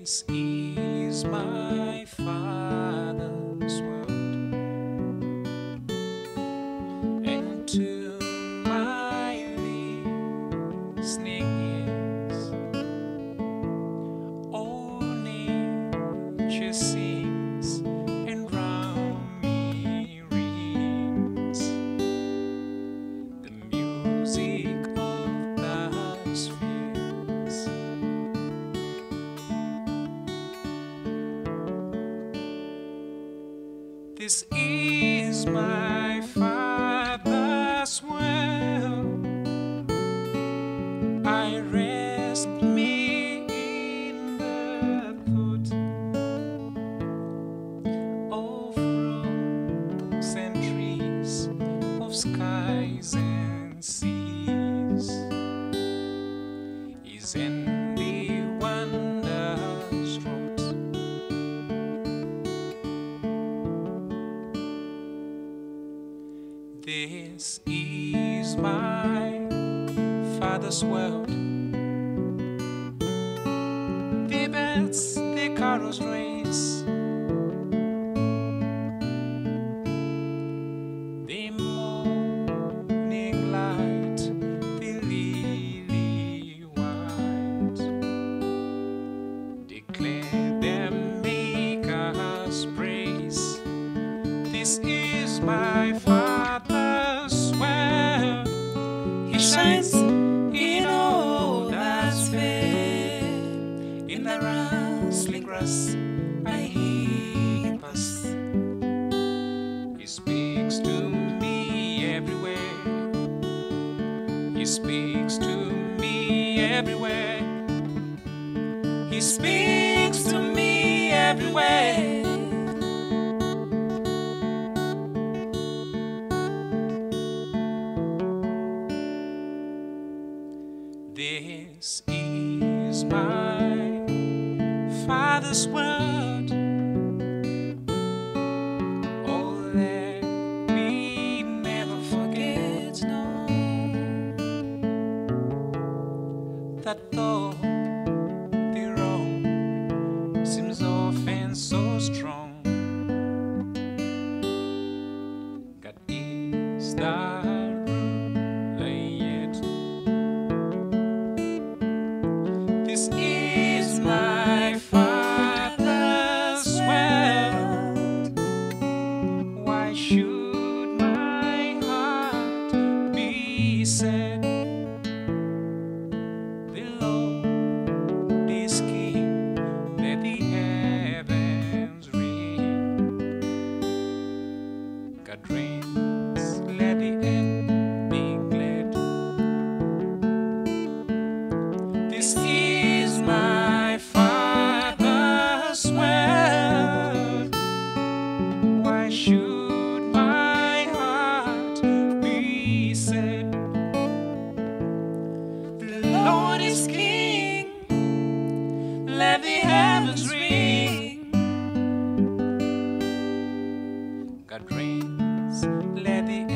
This is my Father's word, and to my listening ears, all nature sings and round me rings the music of the spheres. This is my Father's world. I rest me in the thought of rocks and trees, of skies and seas. Is in the wonders wrought. This is my Father's world. The birds, the carols race, the morning light, the lily white, declare their Maker's praise. This is my Father's world. He shines in all that's fair. In the rustling grass I hear pass. He speaks to me everywhere. He speaks to me everywhere. He speaks to me everywhere. This is my Father's word. Oh, that we never forget, no, that though the wrong seems often so strong, God is the ruler yet. This is my Father's world. Why should my heart be sad? The Lord is King, let the heavens ring. God reigns, let the earth be glad. This is my Father's world. Why should my heart be sad? The Lord is King, let the heavens ring. God reigns, let the